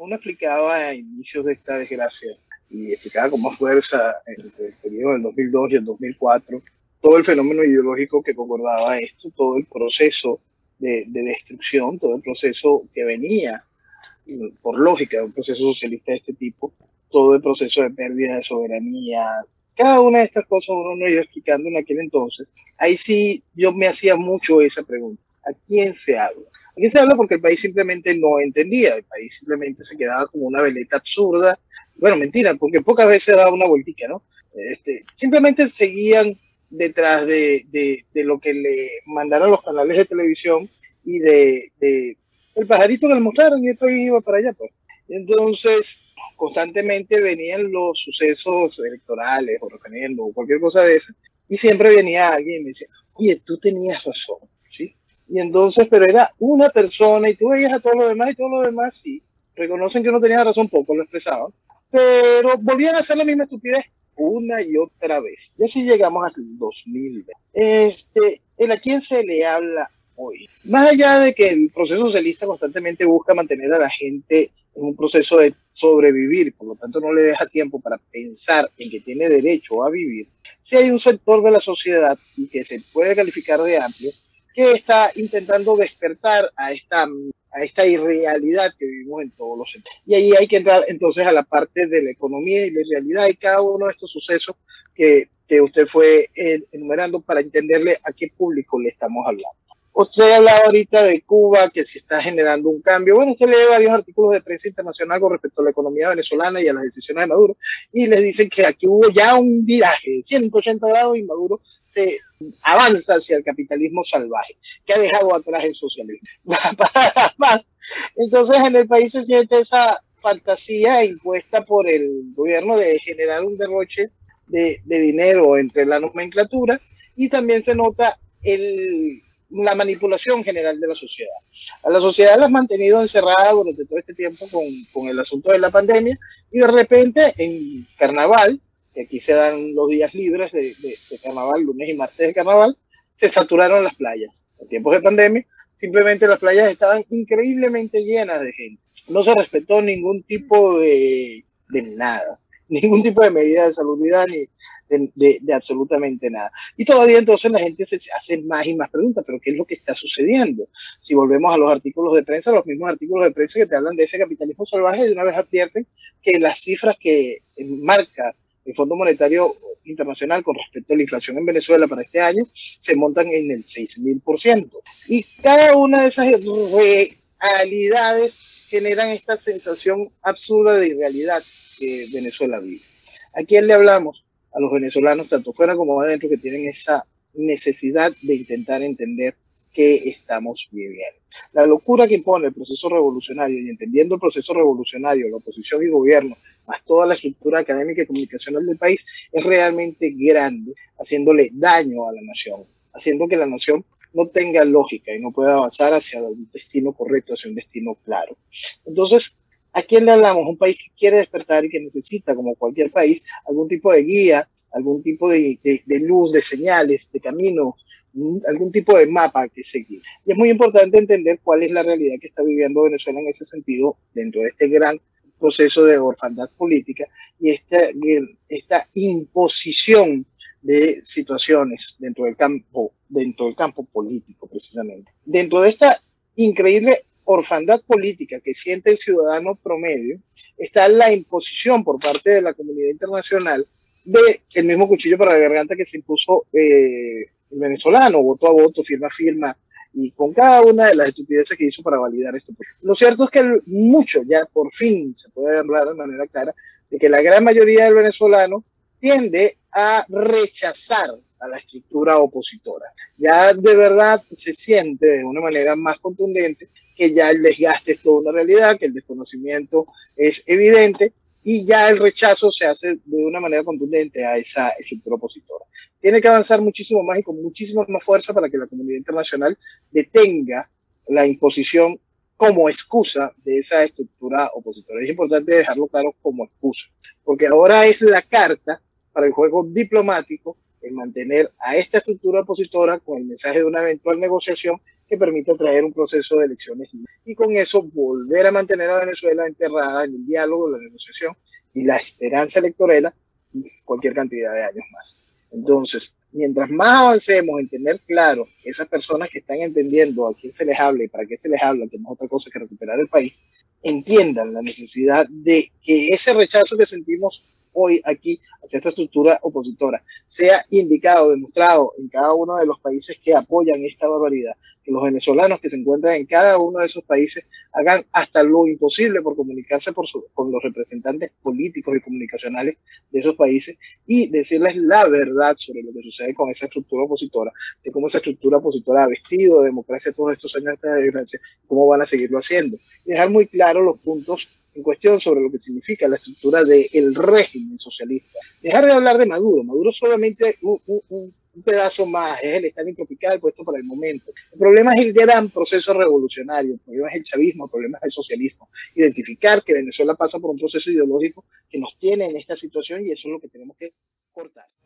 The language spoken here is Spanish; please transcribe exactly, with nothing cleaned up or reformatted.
uno explicaba a inicios de esta desgracia y explicaba con más fuerza entre el periodo del dos mil dos y el dos mil cuatro todo el fenómeno ideológico que concordaba esto, todo el proceso de, de destrucción, todo el proceso que venía por lógica de un proceso socialista de este tipo, todo el proceso de pérdida de soberanía, cada una de estas cosas uno no iba explicando en aquel entonces. Ahí sí yo me hacía mucho esa pregunta: ¿a quién se habla? ¿A quién se habla? Porque el país simplemente no entendía, el país simplemente se quedaba como una veleta absurda. Bueno, mentira, porque pocas veces daba una vueltica, ¿no? Este, simplemente seguían detrás de, de, de lo que le mandaron los canales de televisión y de, de el pajarito que le mostraron, y el país iba para allá, pues. Entonces, constantemente venían los sucesos electorales o referendos o cualquier cosa de esa, y siempre venía alguien y me decía: oye, tú tenías razón, ¿sí? Y entonces, pero era una persona, y tú veías a todos los demás, y todos los demás sí, reconocen que uno tenía razón, poco lo expresaban, pero volvían a hacer la misma estupidez una y otra vez. Y así llegamos hasta el dos mil veinte. Este, ¿a quién se le habla hoy? Más allá de que el proceso socialista constantemente busca mantener a la gente en un proceso de sobrevivir, por lo tanto no le deja tiempo para pensar en que tiene derecho a vivir, si hay un sector de la sociedad, y que se puede calificar de amplio, que está intentando despertar a esta, a esta irrealidad que vivimos en todos los sectores. Y ahí hay que entrar entonces a la parte de la economía y la realidad y cada uno de estos sucesos que, que usted fue enumerando para entenderle a qué público le estamos hablando. Usted hablaba ahorita de Cuba, que se está generando un cambio. Bueno, usted lee varios artículos de prensa internacional con respecto a la economía venezolana y a las decisiones de Maduro, y les dicen que aquí hubo ya un viraje de ciento ochenta grados y Maduro se avanza hacia el capitalismo salvaje, que ha dejado atrás el socialismo. Más. Entonces, en el país se siente esa fantasía impuesta por el gobierno de generar un derroche de, de dinero entre la nomenclatura, y también se nota el la manipulación general de la sociedad. A la sociedad la has mantenido encerrada durante todo este tiempo con, con el asunto de la pandemia, y de repente en carnaval, que aquí se dan los días libres de, de, de carnaval, lunes y martes de carnaval, se saturaron las playas. En tiempos de pandemia, simplemente las playas estaban increíblemente llenas de gente. No se respetó ningún tipo de, de nada. Ningún tipo de medida de salubridad ni de, de, de absolutamente nada. Y todavía entonces la gente se hace más y más preguntas: ¿pero qué es lo que está sucediendo? Si volvemos a los artículos de prensa, los mismos artículos de prensa que te hablan de ese capitalismo salvaje, de una vez advierten que las cifras que marca el Fondo Monetario Internacional con respecto a la inflación en Venezuela para este año se montan en el seis mil por ciento. Y cada una de esas realidades generan esta sensación absurda de irrealidad que Venezuela vive. ¿A quién le hablamos? A los venezolanos, tanto fuera como adentro, que tienen esa necesidad de intentar entender qué estamos viviendo. La locura que impone el proceso revolucionario, y entendiendo el proceso revolucionario, la oposición y gobierno, más toda la estructura académica y comunicacional del país, es realmente grande, haciéndole daño a la nación, haciendo que la nación no tenga lógica y no pueda avanzar hacia un destino correcto, hacia un destino claro. Entonces, ¿a quién le hablamos? Un país que quiere despertar y que necesita, como cualquier país, algún tipo de guía, algún tipo de, de, de luz, de señales, de camino, algún tipo de mapa que seguir. Y es muy importante entender cuál es la realidad que está viviendo Venezuela en ese sentido, dentro de este gran proceso de orfandad política y esta, esta imposición de situaciones dentro del campo, dentro del campo político, precisamente. Dentro de esta increíble orfandad política que siente el ciudadano promedio, está la imposición por parte de la comunidad internacional de el mismo cuchillo para la garganta que se impuso eh, el venezolano, voto a voto, firma a firma, y con cada una de las estupideces que hizo para validar esto. Lo cierto es que el, mucho, ya por fin se puede hablar de manera clara, de que la gran mayoría del venezolano tiende a rechazar a la estructura opositora. Ya de verdad se siente de una manera más contundente que ya el desgaste es toda una realidad, que el desconocimiento es evidente, y ya el rechazo se hace de una manera contundente a esa estructura opositora. Tiene que avanzar muchísimo más y con muchísima más fuerza para que la comunidad internacional detenga la imposición como excusa de esa estructura opositora. Es importante dejarlo claro como excusa, porque ahora es la carta para el juego diplomático en mantener a esta estructura opositora con el mensaje de una eventual negociación que permita traer un proceso de elecciones libres. Y con eso volver a mantener a Venezuela enterrada en el diálogo, la negociación y la esperanza electoral cualquier cantidad de años más. Entonces, mientras más avancemos en tener claro que esas personas que están entendiendo a quién se les habla y para qué se les habla, que no es otra cosa que recuperar el país, entiendan la necesidad de que ese rechazo que sentimos hoy aquí hacia esta estructura opositora sea indicado, demostrado en cada uno de los países que apoyan esta barbaridad, que los venezolanos que se encuentran en cada uno de esos países hagan hasta lo imposible por comunicarse por su, con los representantes políticos y comunicacionales de esos países y decirles la verdad sobre lo que sucede con esa estructura opositora, de cómo esa estructura opositora ha vestido de democracia todos estos años de desgracia, cómo van a seguirlo haciendo. Y dejar muy claro los puntos en cuestión sobre lo que significa la estructura del régimen socialista. Dejar de hablar de Maduro. Maduro solamente un, un, un pedazo más, es el Stalin tropical puesto para el momento. El problema es el gran proceso revolucionario, el problema es el chavismo, el problema es el socialismo. Identificar que Venezuela pasa por un proceso ideológico que nos tiene en esta situación y eso es lo que tenemos que cortar.